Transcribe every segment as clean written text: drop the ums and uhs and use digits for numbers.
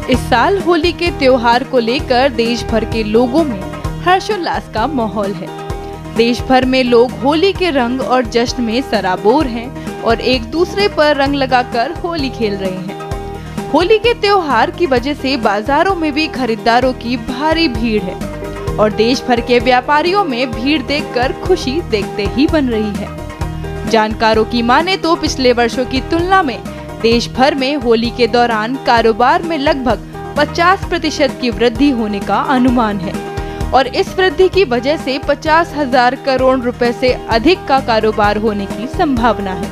इस साल होली के त्योहार को लेकर देश भर के लोगों में हर्षोल्लास का माहौल है। देश भर में लोग होली के रंग और जश्न में सराबोर हैं और एक दूसरे पर रंग लगाकर होली खेल रहे हैं। होली के त्योहार की वजह से बाजारों में भी खरीदारों की भारी भीड़ है और देश भर के व्यापारियों में भीड़ देखकर खुशी देखते ही बन रही है। जानकारों की माने तो पिछले वर्षों की तुलना में देश भर में होली के दौरान कारोबार में लगभग 50% की वृद्धि होने का अनुमान है और इस वृद्धि की वजह से 50,000 करोड़ रुपए से अधिक का कारोबार होने की संभावना है।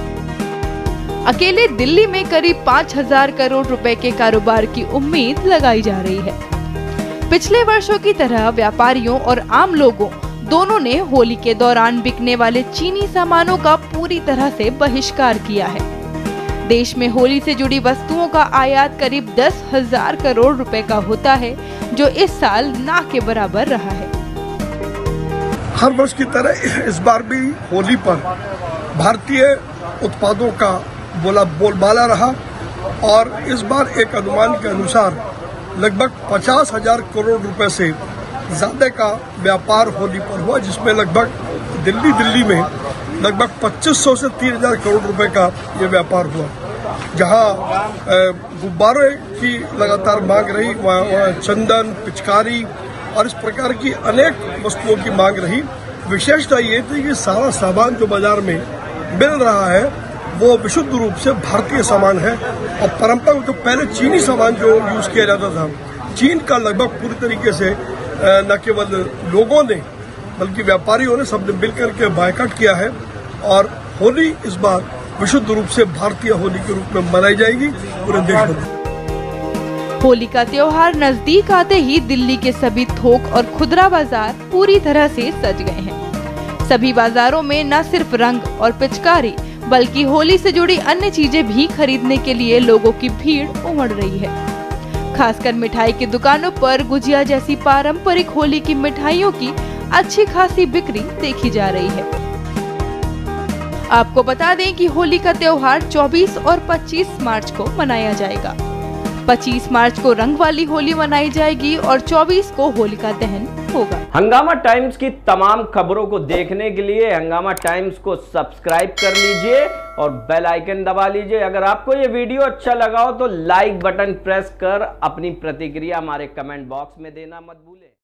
अकेले दिल्ली में करीब 5,000 करोड़ रुपए के कारोबार की उम्मीद लगाई जा रही है। पिछले वर्षों की तरह व्यापारियों और आम लोगों दोनों ने होली के दौरान बिकने वाले चीनी सामानों का पूरी तरह से बहिष्कार किया है। देश में होली से जुड़ी वस्तुओं का आयात करीब 10,000 करोड़ रुपए का होता है, जो इस साल ना के बराबर रहा है। हर वर्ष की तरह इस बार भी होली पर भारतीय उत्पादों का बोलबाला रहा और इस बार एक अनुमान के अनुसार लगभग 50,000 करोड़ रुपए से ज्यादा का व्यापार होली पर हुआ, जिसमें लगभग दिल्ली में लगभग 2,500 से 3,000 करोड़ रुपए का ये व्यापार हुआ। जहां गुब्बारों की लगातार मांग रही, वहाँ चंदन, पिचकारी और इस प्रकार की अनेक वस्तुओं की मांग रही। विशेषता ये थी कि सारा सामान जो बाजार में मिल रहा है वो विशुद्ध रूप से भारतीय सामान है और परंपरा जो पहले चीनी सामान जो यूज किया जाता था, चीन का लगभग पूरी तरीके से न केवल लोगों ने बल्कि व्यापारियों ने सबने मिलकर के बायकॉट किया है और होली इस बार विशुद्ध रूप से भारतीय होली के रूप में मनाई जाएगी पूरे देश में। होली का त्योहार नजदीक आते ही दिल्ली के सभी थोक और खुदरा बाजार पूरी तरह से सज गए हैं। सभी बाजारों में न सिर्फ रंग और पिचकारी बल्कि होली से जुड़ी अन्य चीजें भी खरीदने के लिए लोगों की भीड़ उमड़ रही है। खासकर मिठाई की दुकानों पर गुजिया जैसी पारंपरिक होली की मिठाइयों की अच्छी खासी बिक्री देखी जा रही है। आपको बता दें कि होली का त्योहार 24 और 25 मार्च को मनाया जाएगा। 25 मार्च को रंग वाली होली मनाई जाएगी और 24 को होलिका दहन होगा। हंगामा टाइम्स की तमाम खबरों को देखने के लिए हंगामा टाइम्स को सब्सक्राइब कर लीजिए और बेल आइकन दबा लीजिए। अगर आपको ये वीडियो अच्छा लगा हो तो लाइक बटन प्रेस कर अपनी प्रतिक्रिया हमारे कमेंट बॉक्स में देना मत भूलें।